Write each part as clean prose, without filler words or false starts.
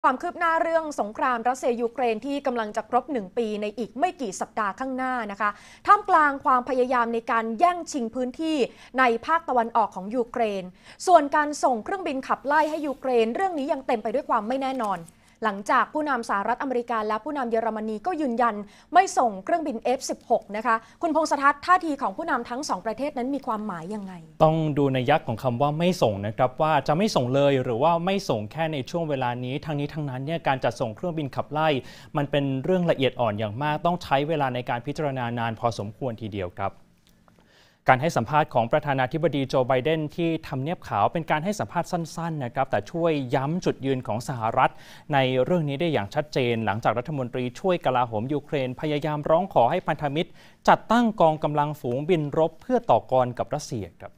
ความคืบหน้าเรื่องสงครามรัสเซียยูเครนที่กำลังจะครบ1 ปีในอีกไม่กี่สัปดาห์ข้างหน้านะคะท่ามกลางความพยายามในการแย่งชิงพื้นที่ในภาคตะวันออกของยูเครนส่วนการส่งเครื่องบินขับไล่ให้ยูเครนเรื่องนี้ยังเต็มไปด้วยความไม่แน่นอนหลังจากผู้นำสหรัฐอเมริกาและผู้นำเยอรมนีก็ยืนยันไม่ส่งเครื่องบิน F-16 นะคะคุณพงษ์ทัศน์ท่าทีของผู้นำทั้ง2ประเทศนั้นมีความหมายยังไงต้องดูในยักษ์ของคำว่าไม่ส่งนะครับว่าจะไม่ส่งเลยหรือว่าไม่ส่งแค่ในช่วงเวลานี้ทั้งนี้ทั้งนั้นเนี่ยการจัดส่งเครื่องบินขับไล่มันเป็นเรื่องละเอียดอ่อนอย่างมากต้องใช้เวลาในการพิจารณานานพอสมควรทีเดียวครับการให้สัมภาษณ์ของประธานาธิบดีโจไบเดนที่ทำเนียบขาวเป็นการให้สัมภาษณ์สั้นๆนะครับแต่ช่วยย้ำจุดยืนของสหรัฐในเรื่องนี้ได้อย่างชัดเจนหลังจากรัฐมนตรีช่วยกลาโหมยูเครนพยายามร้องขอให้พันธมิตรจัดตั้งกองกำลังฝูงบินรบเพื่อต่อกรกับรัสเซียครับ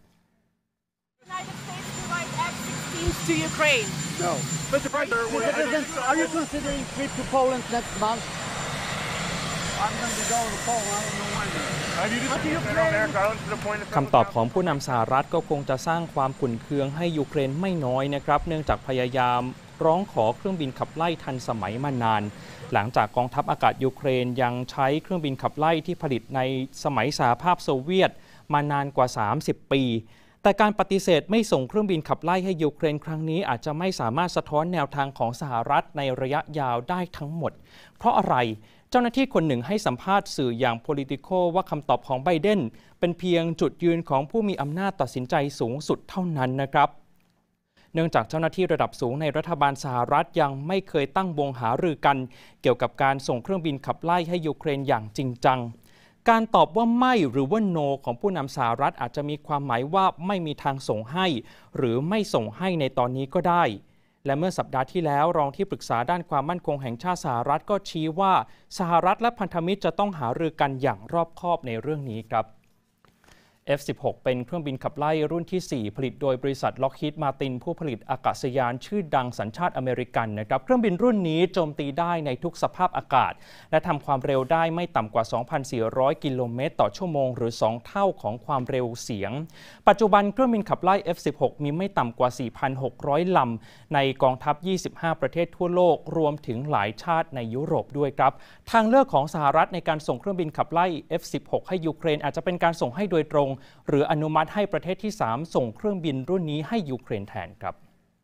To Ukraine. No. But the President, are you considering trip to Poland next month? I'm going to be going to Poland. I don't know. คำตอบของผู้นำสหรัฐก็คงจะสร้างความขุ่นเคืองให้ยูเครนไม่น้อยนะครับเนื่องจากพยายามร้องขอเครื่องบินขับไล่ทันสมัยมานานหลังจากกองทัพอากาศยูเครนยังใช้เครื่องบินขับไล่ที่ผลิตในสมัยสหภาพโซเวียตมานานกว่า30 ปีแต่การปฏิเสธไม่ส่งเครื่องบินขับไล่ให้ยูเครนครั้งนี้อาจจะไม่สามารถสะท้อนแนวทางของสหรัฐในระยะยาวได้ทั้งหมดเพราะอะไรเจ้าหน้าที่คนหนึ่งให้สัมภาษณ์สื่ออย่าง Politico ว่าคำตอบของไบเดนเป็นเพียงจุดยืนของผู้มีอำนาจตัดสินใจสูงสุดเท่านั้นนะครับเนื่องจากเจ้าหน้าที่ระดับสูงในรัฐบาลสหรัฐยังไม่เคยตั้งวงหารือกันเกี่ยวกับการส่งเครื่องบินขับไล่ให้ยูเครนอย่างจริงจังการตอบว่าไม่หรือว่า no ของผู้นำสหรัฐอาจจะมีความหมายว่าไม่มีทางส่งให้หรือไม่ส่งให้ในตอนนี้ก็ได้และเมื่อสัปดาห์ที่แล้วรองที่ปรึกษาด้านความมั่นคงแห่งชาติสหรัฐก็ชี้ว่าสหรัฐและพันธมิตรจะต้องหารือกันอย่างรอบคอบในเรื่องนี้ครับ F-16 เป็นเครื่องบินขับไล่รุ่นที่ 4 ผลิตโดยบริษัท Lockheed Martin ผู้ผลิตอากาศยานชื่อดังสัญชาติอเมริกันนะครับเครื่องบินรุ่นนี้โจมตีได้ในทุกสภาพอากาศและทำความเร็วได้ไม่ต่ำกว่า 2,400 กิโลเมตรต่อชั่วโมงหรือ2 เท่าของความเร็วเสียงปัจจุบันเครื่องบินขับไล่ F-16 มีไม่ต่ำกว่า 4,600 ลำในกองทัพ 25 ประเทศทั่วโลกรวมถึงหลายชาติในยุโรปด้วยครับทางเลือกของสหรัฐในการส่งเครื่องบินขับไล่ F-16 ให้ยูเครนอาจจะเป็นการส่งให้โดยตรงหรืออนุมัติให้ประเทศที่ 3 ส่งเครื่องบินรุ่นนี้ให้ยูเครนแทนครับ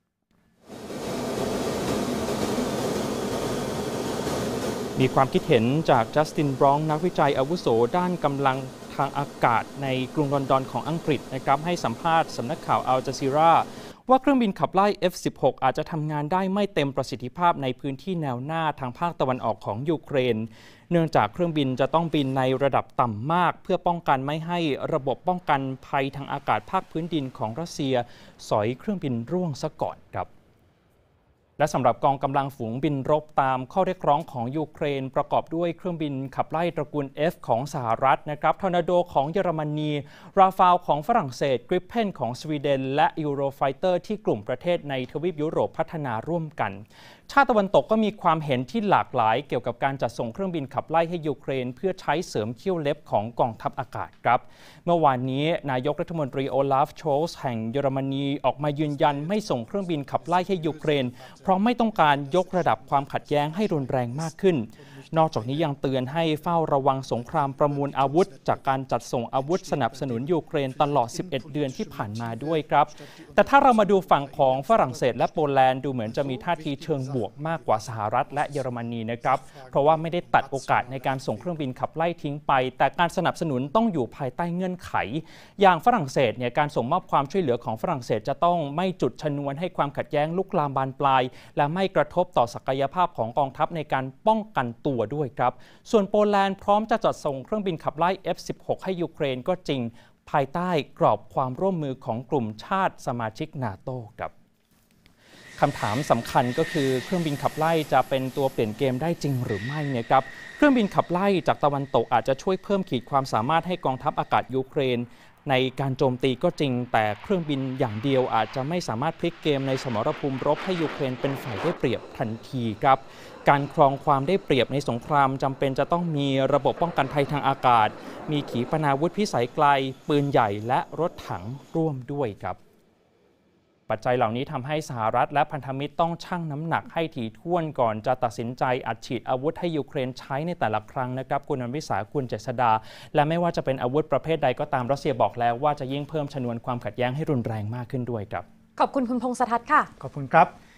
มีความคิดเห็นจากจัสตินบรองนักวิจัยอาวุโสด้านกำลังทางอากาศในกรุงลอนดอนของอังกฤษนะครับให้สัมภาษณ์สำนักข่าวอัลจาซีราว่าเครื่องบินขับไล่ F-16 อาจจะทำงานได้ไม่เต็มประสิทธิภาพในพื้นที่แนวหน้าทางภาคตะวันออกของยูเครนเนื่องจากเครื่องบินจะต้องบินในระดับต่ำมากเพื่อป้องกันไม่ให้ระบบป้องกันภัยทางอากาศภาคพื้นดินของรัสเซียสอยเครื่องบินร่วงซะก่อนครับและสำหรับกองกำลังฝูงบินรบตามข้อเรียกร้องของยูเครนประกอบด้วยเครื่องบินขับไล่ตระกูล F ของสหรัฐนะครับทอร์นาโดของเยอรมนีราฟาลของฝรั่งเศสกริปเพนของสวีเดนและยูโรไฟเตอร์ที่กลุ่มประเทศในทวีปยุโรปพัฒนาร่วมกันชาติตะวันตกก็มีความเห็นที่หลากหลายเกี่ยวกับการจัดส่งเครื่องบินขับไล่ให้ยูเครนเพื่อใช้เสริมเขี้ยวเล็บของกองทัพอากาศครับเมื่อวานนี้นายกรัฐมนตรีโอลาฟโชลส์แห่งเยอรมนีออกมายืนยันไม่ส่งเครื่องบินขับไล่ให้ยูเครนเพราะไม่ต้องการยกระดับความขัดแย้งให้รุนแรงมากขึ้นนอกจากนี้ยังเตือนให้เฝ้าระวังสงครามประมูลอาวุธจากการจัดส่งอาวุธสนับสนุนยูเครนตลอด11 เดือนที่ผ่านมาด้วยครับแต่ถ้าเรามาดูฝั่งของฝรั่งเศสและโปแลนด์ดูเหมือนจะมีท่าทีเชิงบวกมากกว่าสหรัฐและเยอรมนีนะครับเพราะว่าไม่ได้ตัดโอกาสในการส่งเครื่องบินขับไล่ทิ้งไปแต่การสนับสนุนต้องอยู่ภายใต้เงื่อนไขอย่างฝรั่งเศสเนี่ยการส่งมอบความช่วยเหลือของฝรั่งเศสจะต้องไม่จุดชนวนให้ความขัดแย้งลุกลามบานปลายและไม่กระทบต่อศักยภาพของกองทัพในการป้องกันตัวด้วยครับส่วนโปแลนด์พร้อมจะจัดส่งเครื่องบินขับไล่ F-16 ให้ยูเครนก็จริงภายใต้กรอบความร่วมมือของกลุ่มชาติสมาชิกนาโต้ครับคำถามสำคัญก็คือเครื่องบินขับไล่จะเป็นตัวเปลี่ยนเกมได้จริงหรือไม่นะครับเครื่องบินขับไล่จากตะวันตกอาจจะช่วยเพิ่มขีดความสามารถให้กองทัพอากาศยูเครนในการโจมตีก็จริงแต่เครื่องบินอย่างเดียวอาจจะไม่สามารถพลิกเกมในสมรภูมิรบให้ยูเครนเป็นฝ่ายได้เปรียบทันทีครับการครองความได้เปรียบในสงครามจำเป็นจะต้องมีระบบป้องกันภัยทางอากาศมีขีปนาวุธพิสัยไกลปืนใหญ่และรถถังร่วมด้วยครับปัจจัยเหล่านี้ทำให้สหรัฐและพันธมิตรต้องชั่งน้ำหนักให้ถี่ถ้วนก่อนจะตัดสินใจอัดฉีดอาวุธให้ยูเครนใช้ในแต่ละครั้งนะครับคุณอภิสาคุณเจษฎาและไม่ว่าจะเป็นอาวุธประเภทใดก็ตามรัสเซียบอกแล้วว่าจะยิ่งเพิ่มชนวนความขัดแย้งให้รุนแรงมากขึ้นด้วยครับขอบคุณคุณพงษ์สทัศน์ค่ะขอบคุณครับ